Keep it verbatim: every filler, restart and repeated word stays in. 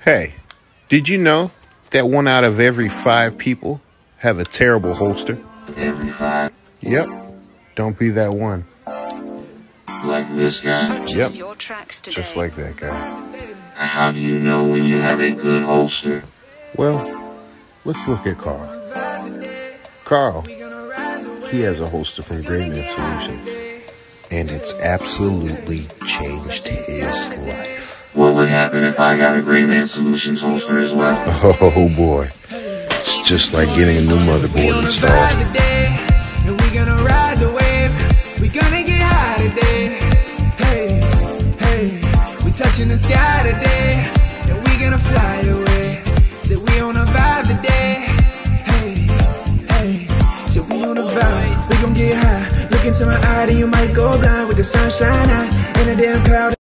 Hey, did you know that one out of every five people have a terrible holster? Every five? Yep. Don't be that one. Like this guy? Yep. Just like that guy. How do you know when you have a good holster? Well, let's look at Carl. Carl, he has a holster from Great Man Solutions, and it's absolutely changed his life. What would happen if I got a Great Man Solutions holster as well? Oh boy, it's just like getting a new motherboard installed. And we gonna ride the wave. We gonna get high today. Hey, hey, we touching the sky today, and we gonna fly away. Say we on a vibe today. Hey, hey, say we on a vibe. We gon' get high. Look into my eye, and you might go blind with the sunshine out and a damn cloud.